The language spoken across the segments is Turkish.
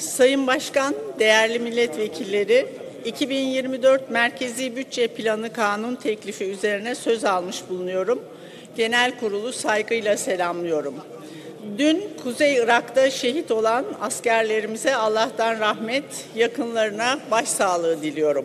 Sayın Başkan, değerli milletvekilleri, 2024 Merkezi Bütçe Planı Kanun teklifi üzerine söz almış bulunuyorum. Genel kurulu saygıyla selamlıyorum. Dün Kuzey Irak'ta şehit olan askerlerimize Allah'tan rahmet, yakınlarına başsağlığı diliyorum.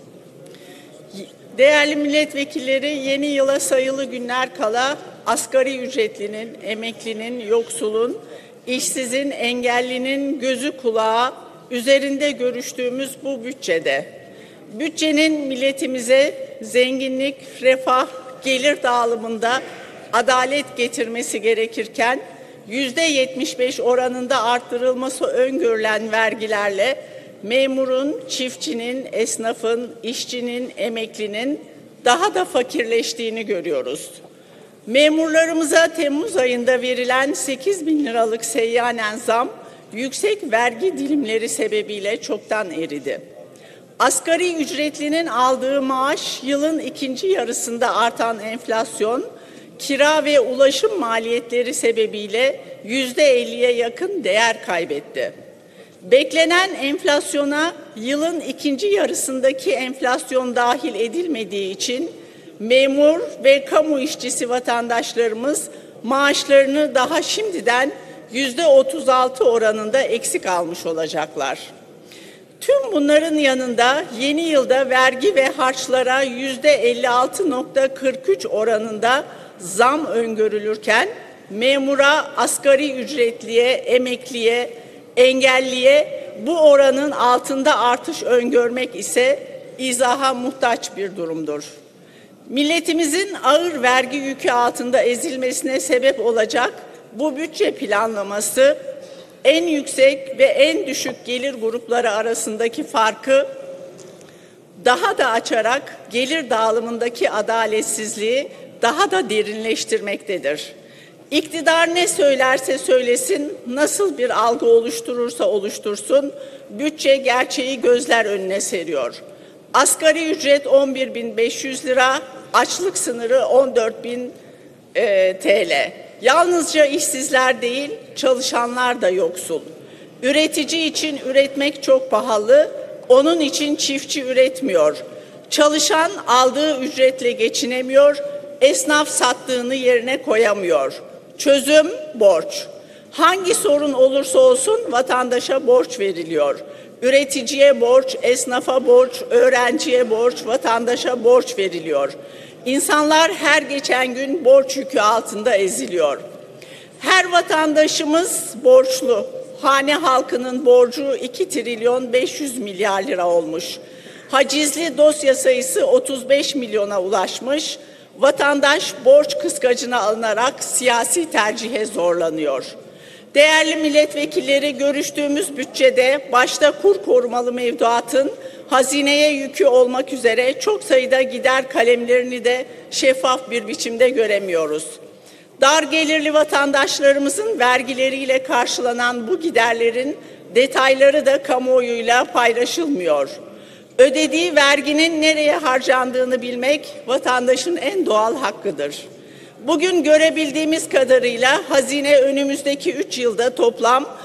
Değerli milletvekilleri, yeni yıla sayılı günler kala asgari ücretlinin, emeklinin, yoksulun, işsizin, engellinin gözü kulağı üzerinde görüştüğümüz bu bütçenin milletimize zenginlik, refah, gelir dağılımında adalet getirmesi gerekirken %75 oranında arttırılması öngörülen vergilerle memurun, çiftçinin, esnafın, işçinin, emeklinin daha da fakirleştiğini görüyoruz. Memurlarımıza Temmuz ayında verilen 8 bin liralık seyyanen zam, yüksek vergi dilimleri sebebiyle çoktan eridi. Asgari ücretlinin aldığı maaş, yılın ikinci yarısında artan enflasyon, kira ve ulaşım maliyetleri sebebiyle %50'ye yakın değer kaybetti. Beklenen enflasyona yılın ikinci yarısındaki enflasyon dahil edilmediği için memur ve kamu işçisi vatandaşlarımız maaşlarını daha şimdiden %36 oranında eksik almış olacaklar. Tüm bunların yanında yeni yılda vergi ve harçlara %56,43 oranında zam öngörülürken memura, asgari ücretliye, emekliye, engelliye bu oranın altında artış öngörmek ise izaha muhtaç bir durumdur. Milletimizin ağır vergi yükü altında ezilmesine sebep olacak bu bütçe planlaması en yüksek ve en düşük gelir grupları arasındaki farkı daha da açarak gelir dağılımındaki adaletsizliği daha da derinleştirmektedir. İktidar ne söylerse söylesin, nasıl bir algı oluşturursa oluştursun, bütçe gerçeği gözler önüne seriyor. Asgari ücret 11.500 lira, açlık sınırı 14.000 TL. Yalnızca işsizler değil, çalışanlar da yoksul. Üretici için üretmek çok pahalı, onun için çiftçi üretmiyor. Çalışan aldığı ücretle geçinemiyor, esnaf sattığını yerine koyamıyor. Çözüm borç. Hangi sorun olursa olsun vatandaşa borç veriliyor. Üreticiye borç, esnafa borç, öğrenciye borç, vatandaşa borç veriliyor. İnsanlar her geçen gün borç yükü altında eziliyor. Her vatandaşımız borçlu. Hane halkının borcu 2 trilyon 500 milyar lira olmuş. Hacizli dosya sayısı 35 milyona ulaşmış. Vatandaş borç kıskacına alınarak siyasi tercihe zorlanıyor. Değerli milletvekilleri, görüştüğümüz bütçede başta kur korumalı mevduatın hazineye yükü olmak üzere çok sayıda gider kalemlerini de şeffaf bir biçimde göremiyoruz. Dar gelirli vatandaşlarımızın vergileriyle karşılanan bu giderlerin detayları da kamuoyuyla paylaşılmıyor. Ödediği verginin nereye harcandığını bilmek vatandaşın en doğal hakkıdır. Bugün görebildiğimiz kadarıyla hazine önümüzdeki 3 yılda toplam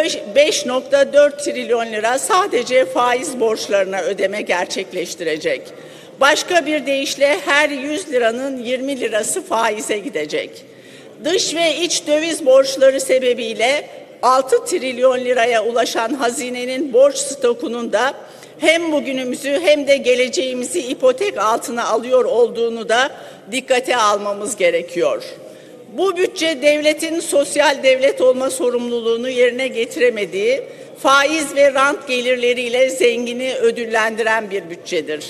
5,4 trilyon lira sadece faiz borçlarına ödeme gerçekleştirecek. Başka bir deyişle her 100 liranın 20 lirası faize gidecek. Dış ve iç döviz borçları sebebiyle 6 trilyon liraya ulaşan hazinenin borç stokunun da hem bugünümüzü hem de geleceğimizi ipotek altına alıyor olduğunu da dikkate almamız gerekiyor. Bu bütçe devletin sosyal devlet olma sorumluluğunu yerine getiremediği, faiz ve rant gelirleriyle zengini ödüllendiren bir bütçedir.